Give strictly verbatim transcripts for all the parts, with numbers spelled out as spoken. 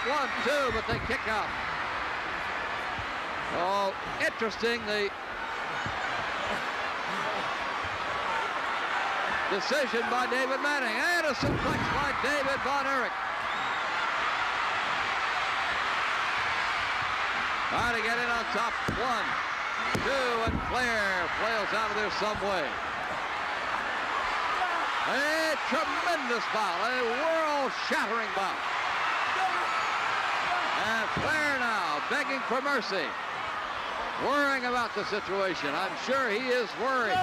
one, two, but they kick out. Oh, interesting, the decision by David Manning, and a suplex by David Von Erich. Trying to get in on top. One, two, and Flair flails out of there some way. A tremendous bout, a world-shattering bout. And Flair now begging for mercy, worrying about the situation. I'm sure he is worried.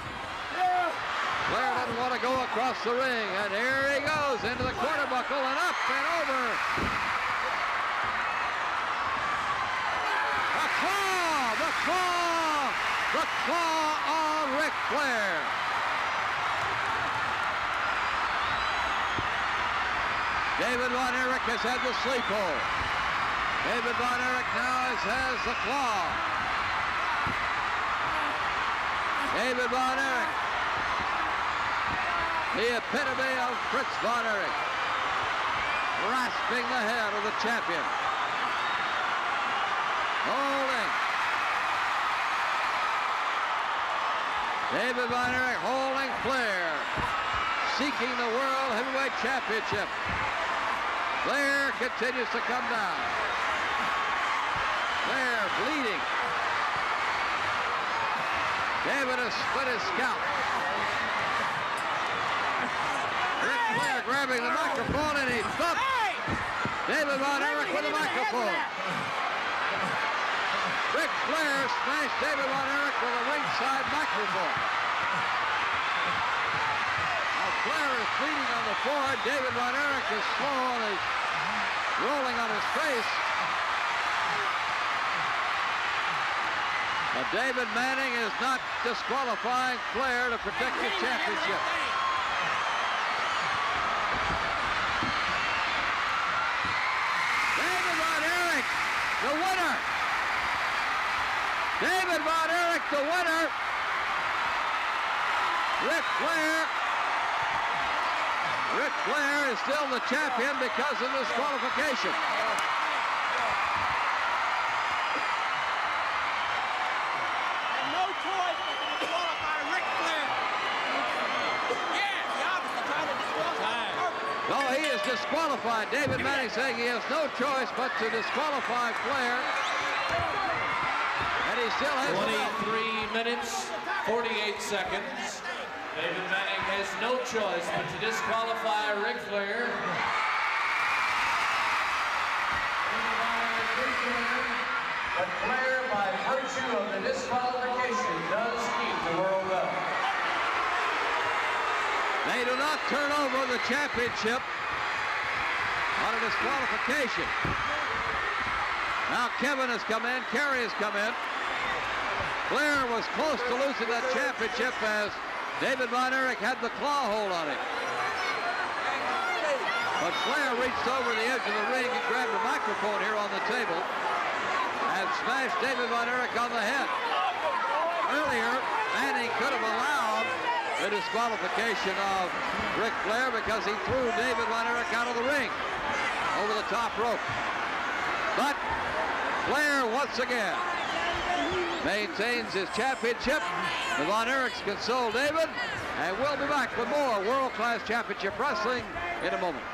Flair doesn't want to go across the ring, and here he goes into the quarter buckle and up and over. The claw, the claw, the claw of Ric Flair. David Von Erich has had the sleep hold. David Von Erich now has, has the claw. David Von Erich, the epitome of Fritz Von Erich, grasping the head of the champion. Holding. David Von Erich holding Flair, seeking the World Heavyweight Championship. Flair continues to come down. Flair bleeding. David has split his scalp. Ric Flair grabbing the microphone, and he thumped David Von Erich with the microphone. Ric Flair smashed David Von Erich with a ringside microphone. Now Flair is bleeding on the floor. David Von Erich is slow on his, rolling on his face. But David Manning is not disqualifying Flair to protect the championship. David Von Erich, the winner. David Von Erich, the winner. Ric Flair. Ric Flair is still the champion because of disqualification. No, he is disqualified. David Manning saying he has no choice but to disqualify Flair. And he still has twenty-three minutes, forty-eight seconds. David Manning has no choice but to disqualify Ric Flair. But Flair, by virtue of the disqualification, does keep the world up. They do not turn over the championship on a disqualification. Now Kevin has come in, Kerry has come in. Flair was close to losing that championship as David Von Erich had the claw hold on him. But Flair reached over the edge of the ring and grabbed the microphone here on the table and smashed David Von Erich on the head. Earlier, Manning could have allowed the disqualification of Ric Flair because he threw David Von Erich out of the ring over the top rope. But Flair once again maintains his championship. The Von Erichs console David, and we'll be back with more world-class championship wrestling in a moment.